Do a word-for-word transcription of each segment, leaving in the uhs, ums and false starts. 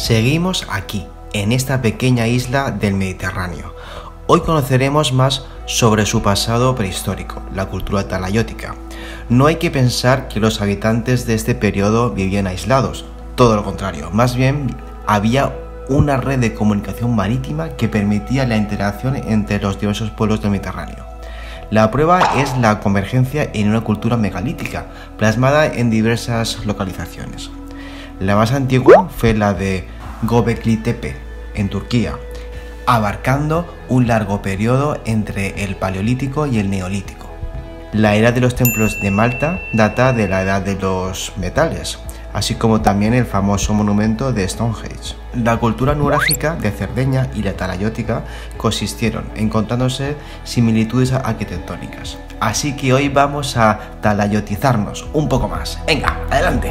Seguimos aquí, en esta pequeña isla del Mediterráneo. Hoy conoceremos más sobre su pasado prehistórico, la cultura talayótica. No hay que pensar que los habitantes de este periodo vivían aislados, todo lo contrario, más bien había una red de comunicación marítima que permitía la interacción entre los diversos pueblos del Mediterráneo. La prueba es la convergencia en una cultura megalítica, plasmada en diversas localizaciones. La más antigua fue la de Göbekli Tepe, en Turquía, abarcando un largo periodo entre el Paleolítico y el Neolítico. La era de los templos de Malta data de la edad de los metales, así como también el famoso monumento de Stonehenge. La cultura nurágica de Cerdeña y la talayótica consistieron encontrándose similitudes arquitectónicas. Así que hoy vamos a talayotizarnos un poco más. ¡Venga, adelante!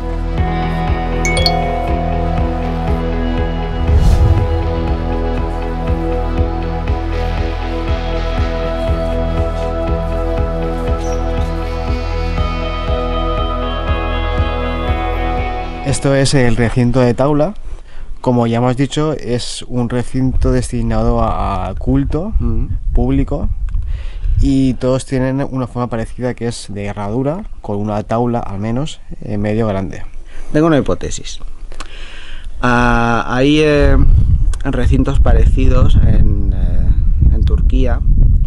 Esto es el recinto de Taula. Como ya hemos dicho, es un recinto destinado a, a culto mm. público, y todos tienen una forma parecida, que es de herradura, con una taula al menos en medio grande. Tengo una hipótesis. Uh, hay eh, recintos parecidos en, eh, en Turquía,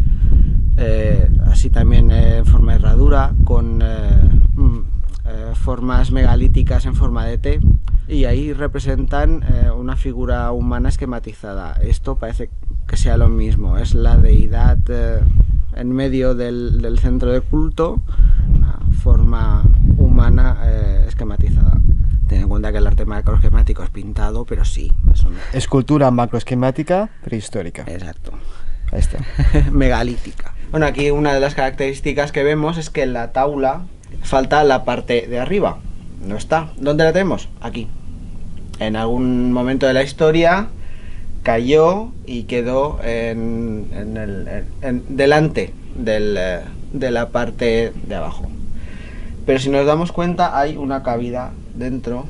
eh, así también eh, en forma de herradura, con eh, eh, formas megalíticas en forma de T, y ahí representan eh, una figura humana esquematizada. Esto parece que sea lo mismo, es la deidad eh, en medio del, del centro de culto, una forma humana eh, esquematizada. Ten en cuenta que el arte macroesquemático es pintado, pero sí, eso no. Escultura macroesquemática prehistórica. Exacto. Ahí está. Megalítica. Bueno, aquí una de las características que vemos es que en la taula falta la parte de arriba. No está. ¿Dónde la tenemos? Aquí. En algún momento de la historia cayó y quedó en, en el, en, en, delante del, de la parte de abajo. Pero si nos damos cuenta, hay una cavidad dentro,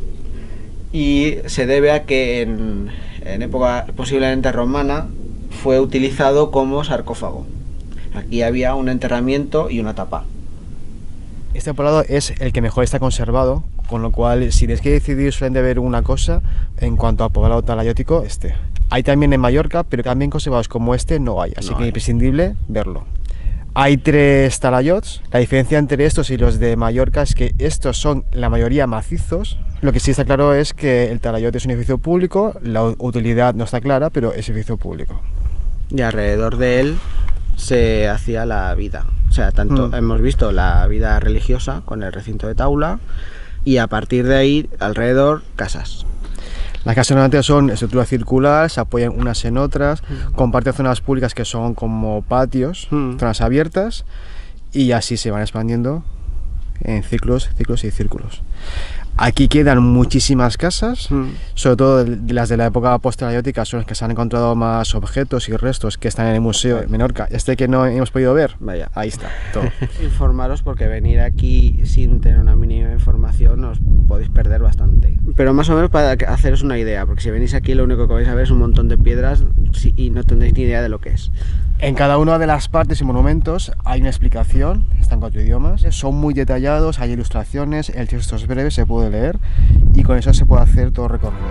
y se debe a que en, en época posiblemente romana fue utilizado como sarcófago. Aquí había un enterramiento y una tapa. Este poblado es el que mejor está conservado, con lo cual, si tienes que decidir solamente ver una cosa en cuanto a poblado talayótico, este. Hay también en Mallorca, pero también conservados como este no hay, así no que es imprescindible verlo. Hay tres talayots. La diferencia entre estos y los de Mallorca es que estos son la mayoría macizos. Lo que sí está claro es que el talayot es un edificio público, la utilidad no está clara, pero es edificio público. Y alrededor de él se hacía la vida. O sea, tanto mm. hemos visto la vida religiosa con el recinto de Taula, y a partir de ahí, alrededor, casas. Las casas normalmente son estructuras circulares, se apoyan unas en otras, mm. comparten zonas públicas que son como patios, mm. zonas abiertas, y así se van expandiendo en ciclos, ciclos y círculos. Aquí quedan muchísimas casas, mm. sobre todo de las de la época post-talayótica, son las que se han encontrado más objetos y restos que están en el Museo de Menorca. Este que no hemos podido ver, vaya, ahí está, todo. Informaros, porque venir aquí sin tener una mínima información os podéis perder bastante. Pero más o menos para haceros una idea, porque si venís aquí lo único que vais a ver es un montón de piedras y no tendréis ni idea de lo que es. En cada una de las partes y monumentos hay una explicación, están en cuatro idiomas, son muy detallados, hay ilustraciones, el texto es breve, se puede leer, y con eso se puede hacer todo el recorrido.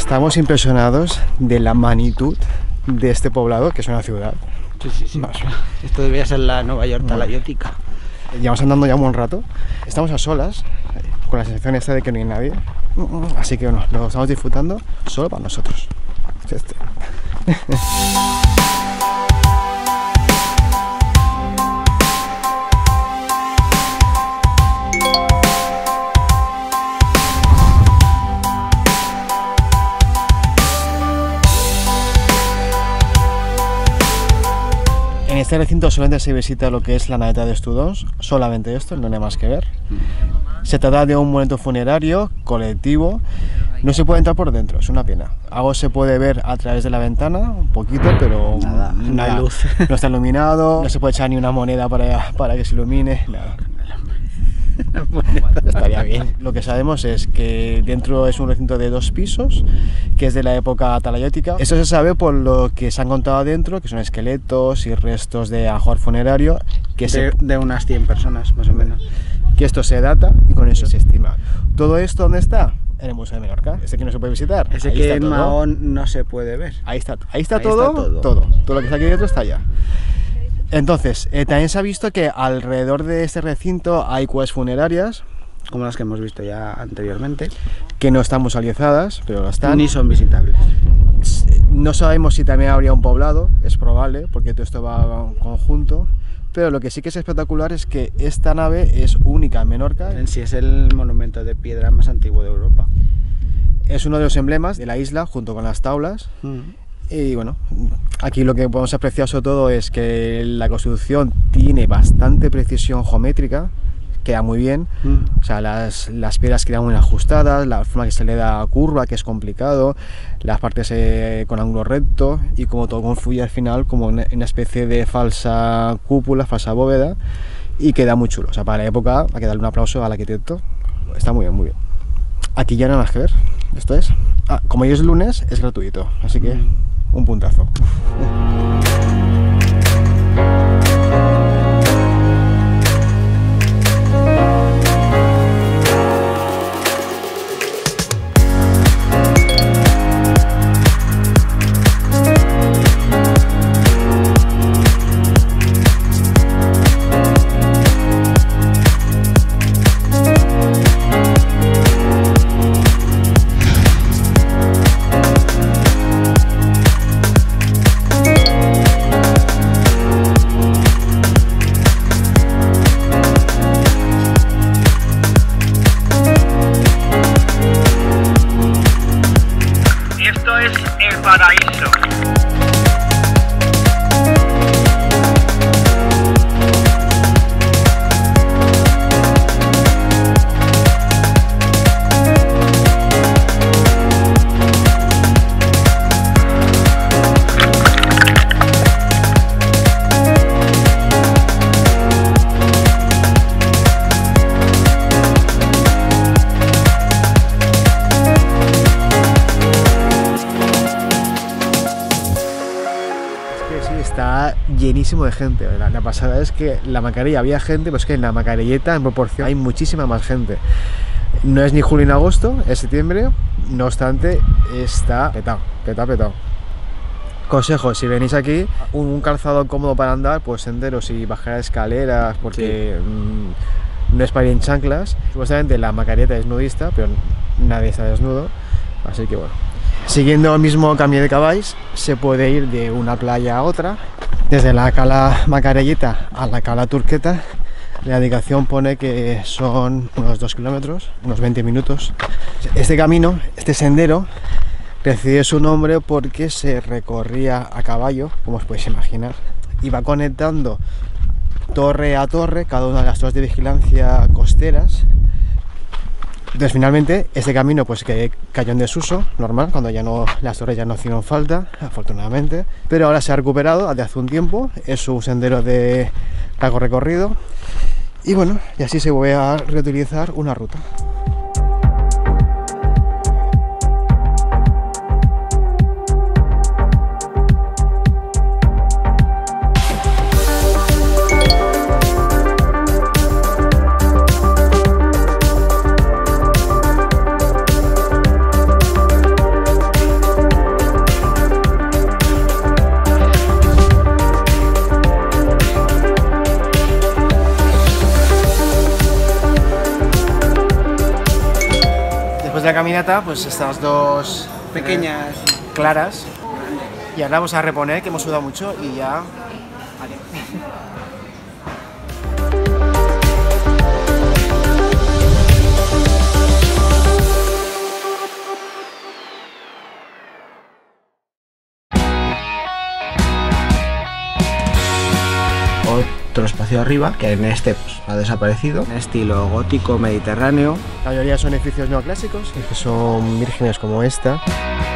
Estamos impresionados de la magnitud de este poblado, que es una ciudad. Sí, sí, sí. Más. Esto debería ser la Nueva York talayótica. Llevamos andando ya un buen rato. Estamos a solas, con la sensación esta de que no hay nadie. Así que bueno, lo estamos disfrutando solo para nosotros. Este. En este recinto solamente se visita lo que es la naveta de Estudons, solamente esto, no hay más que ver. Se trata de un monumento funerario colectivo, no se puede entrar por dentro, es una pena. Algo se puede ver a través de la ventana, un poquito, pero nada, no hay luz. No está iluminado, no se puede echar ni una moneda para, para que se ilumine, nada. Estaría bien. Lo que sabemos es que dentro es un recinto de dos pisos, que es de la época talayótica. Eso se sabe por lo que se han contado dentro, que son esqueletos y restos de ajuar funerario. Que de, se... de unas cien personas, más o menos. Que esto se data y con eso se estima. ¿Todo esto dónde está? En el Museo de Menorca. Ese que no se puede visitar. Ese ahí que en Mahón no se puede ver. Ahí está, ahí está, ahí todo, está todo, todo. Todo lo que está aquí dentro está allá. Entonces, eh, también se ha visto que alrededor de este recinto hay cuevas funerarias, como las que hemos visto ya anteriormente, que no están musealizadas, pero lo están. Ni son visitables. No sabemos si también habría un poblado, es probable, porque todo esto va en conjunto, pero lo que sí que es espectacular es que esta nave es única en Menorca. En sí es el monumento de piedra más antiguo de Europa. Es uno de los emblemas de la isla, junto con las taulas. Mm. Y bueno, aquí lo que podemos apreciar sobre todo es que la construcción tiene bastante precisión geométrica, queda muy bien, mm. o sea, las, las piedras quedan muy ajustadas, la forma que se le da curva, que es complicado, las partes eh, con ángulo recto, y como todo confluye al final como una, una especie de falsa cúpula, falsa bóveda, y queda muy chulo. O sea, para la época hay que darle un aplauso al arquitecto, está muy bien, muy bien. Aquí ya no hay más que ver, esto es, ah, como hoy es lunes, es gratuito, así que... Mm. Un puntazo. Llenísimo de gente. La, la pasada es que la Macarella había gente, pero es que en la Macarelleta en proporción hay muchísima más gente. No es ni julio ni agosto, es septiembre, no obstante está petado, petado, petado. Consejo, si venís aquí, un, un calzado cómodo para andar, pues senderos y bajar escaleras, porque sí. mmm, no es para ir en chanclas. Supuestamente la Macarelleta es nudista, pero nadie está desnudo, así que bueno. Siguiendo el mismo camino de caballos, se puede ir de una playa a otra. Desde la cala Macarelleta a la cala Turqueta, la indicación pone que son unos dos kilómetros, unos veinte minutos. Este camino, este sendero, recibe su nombre porque se recorría a caballo, como os podéis imaginar, y va conectando torre a torre, cada una de las torres de vigilancia costeras. Entonces finalmente este camino pues que cayó en desuso, normal, cuando ya no, las torres ya no hicieron falta, afortunadamente, pero ahora se ha recuperado desde hace un tiempo, es un sendero de largo recorrido y bueno, y así se vuelve a reutilizar una ruta. de la caminata, pues estas dos Pequeñas. claras. Y ahora vamos a reponer, que hemos sudado mucho y ya... Vale. Otro espacio arriba, que en este pues, ha desaparecido, en estilo gótico mediterráneo. La mayoría son edificios neoclásicos, que son vírgenes como esta.